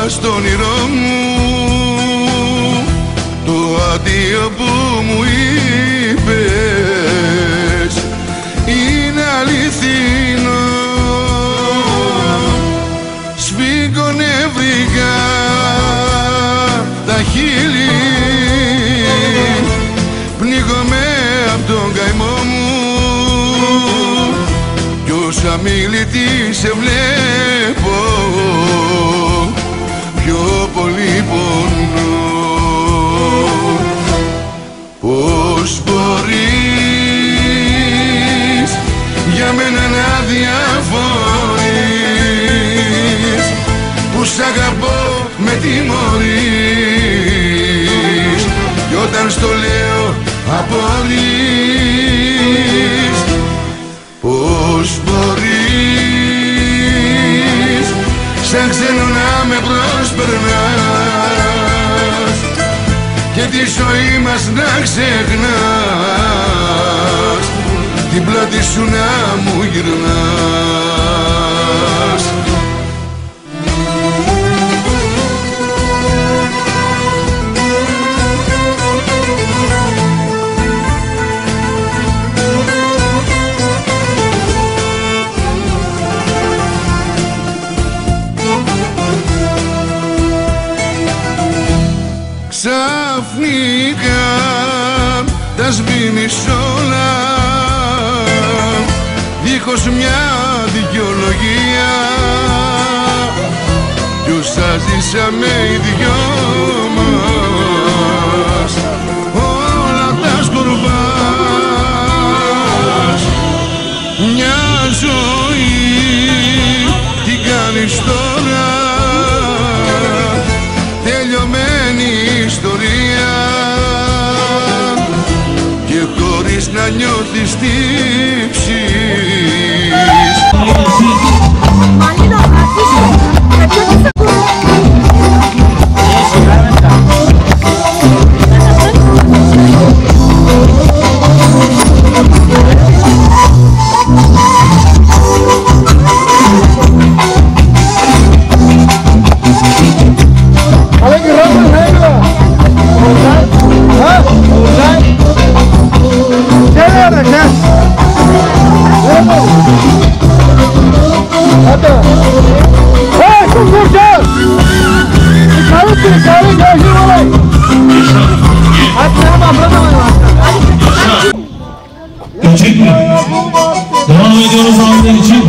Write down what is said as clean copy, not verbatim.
στο όνειρό μου το αντίο που μου είπες είναι αληθινό. Σφίγγω νευρικά τα χείλη, πνίγομαι απ' τον καημό μου κι ως αμίλητη σε βλέπω πιο πολύ πονώ. Πώς μπορείς για μένα να διαφωνείς που σ' αγαπώ με τιμωρείς κι όταν στο λέω απορείς. Πώς μπορείς σαν ξένο να με προσπερνάς και τη ζωή μας να ξεχνάς, την πλάτη σου να μου γυρνάς. Ξαφνικά τα σβήνεις όλα δίχως μια δικαιολογία κι όσα ζήσαμε οι δυο μας όλα τα σκορπάς. Μια ζωή τι κάνεις τώρα, τελειωμένη ιστορία και χωρίς να νιώθεις τύψεις. Devam ediyoruz abiler için.